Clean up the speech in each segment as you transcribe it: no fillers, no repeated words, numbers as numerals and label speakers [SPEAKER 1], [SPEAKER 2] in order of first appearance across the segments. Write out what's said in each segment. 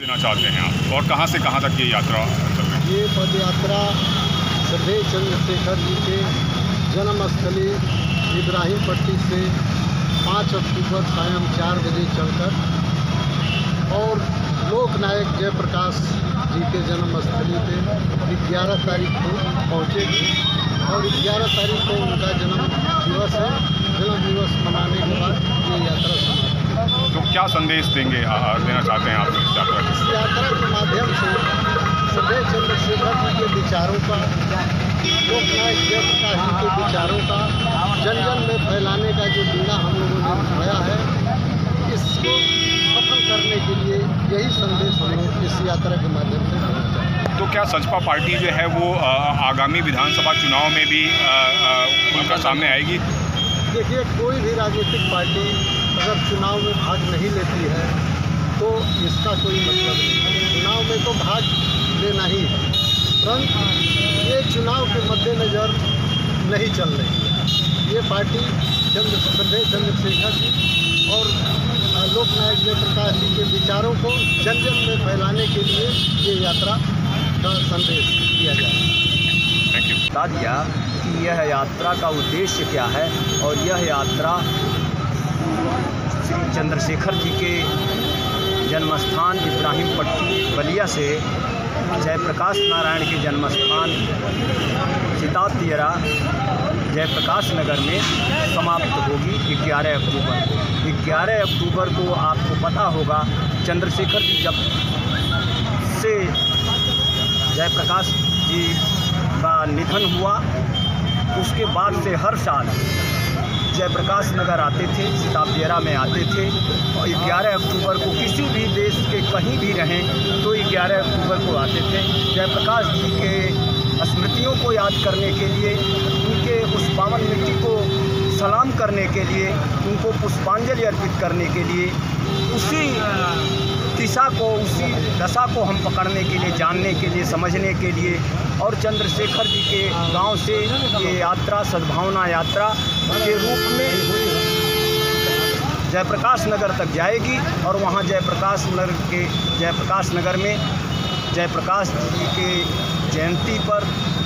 [SPEAKER 1] देना चाहते हैं आप और कहां से कहां तक ये यात्रा चल रही है?
[SPEAKER 2] ये पद यात्रा श्रद्धेय चंद्रशेखर जी के जन्मस्थली इब्राहिमपट्टी से 5 अक्टूबर सायं 4 बजे चलकर और लोकनायक जयप्रकाश जी के जन्मस्थली पे 11 तारीख को पहुँचेगी और 11 तारीख को उनका जन्म दिवस मनाने के बाद ये यात्रा समाप्त।
[SPEAKER 1] तो क्या संदेश देना चाहते हैं आप इस यात्रा
[SPEAKER 2] इस यात्रा के माध्यम से श्रद्धेय चंद्रशेखर जी के विचारों का, लोकनायक जयप्रकाश जी के विचारों का जन जन में फैलाने का जो बीड़ा हम लोगों ने उठाया है, इसको सफल करने के लिए यही संदेश हम लोग इस यात्रा के माध्यम से देना चाहते हैं।
[SPEAKER 1] तो क्या सचपा पार्टी जो है वो आगामी विधानसभा चुनाव में भी उनका सामने आएगी?
[SPEAKER 2] देखिए, कोई भी राजनीतिक पार्टी अगर चुनाव में भाग नहीं लेती है तो इसका कोई मतलब नहीं। चुनाव में तो भाग लेना ही है, परंतु ये चुनाव के मद्देनज़र नहीं चल रही है। ये पार्टी श्रद्धेय चंद्रशेखर जी और लोकनायक जयप्रकाश जी के विचारों को जन जन में फैलाने के लिए ये यात्रा का संदेश दिया जा रहा है।
[SPEAKER 1] Thank you.
[SPEAKER 3] बता दिया कि यह यात्रा का उद्देश्य क्या है और यह यात्रा श्री चंद्रशेखर जी के जन्मस्थान इब्राहिमपट्टी बलिया से जयप्रकाश नारायण के जन्मस्थान सिताबतियरा जयप्रकाश नगर में समाप्त होगी 11 अक्टूबर को। 11 अक्टूबर को आपको पता होगा चंद्रशेखर जी जब से जयप्रकाश जी का निधन हुआ, उसके बाद से हर साल जयप्रकाश नगर आते थे, सिताबतियरा में आते थे और 11 अक्टूबर को किसी भी देश के कहीं भी रहें तो 11 अक्टूबर को आते थे। जयप्रकाश जी के स्मृतियों को याद करने के लिए, उनके उस पावन मिट्टी को सलाम करने के लिए, उनको पुष्पांजलि अर्पित करने के लिए, उसी दिशा को, उसी दशा को हम पकड़ने के लिए, जानने के लिए, समझने के लिए और चंद्रशेखर जी के गांव से ये यात्रा सद्भावना यात्रा के रूप में जयप्रकाश नगर तक जाएगी और वहां जयप्रकाश नगर में जयप्रकाश जी के जयंती पर,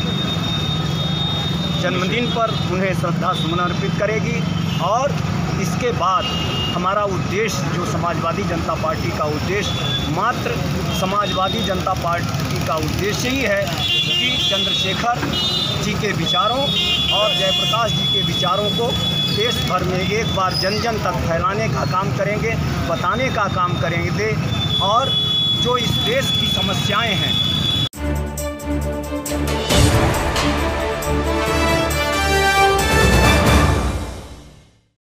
[SPEAKER 3] जन्मदिन पर उन्हें श्रद्धा सुमन अर्पित करेगी। और इसके बाद हमारा उद्देश्य, जो समाजवादी जनता पार्टी का उद्देश्य, मात्र समाजवादी जनता पार्टी का उद्देश्य ही है कि चंद्रशेखर जी के विचारों और जयप्रकाश जी के विचारों को देश भर में एक बार जन जन तक फैलाने का काम करेंगे, बताने का काम करेंगे और जो इस देश की समस्याएं हैं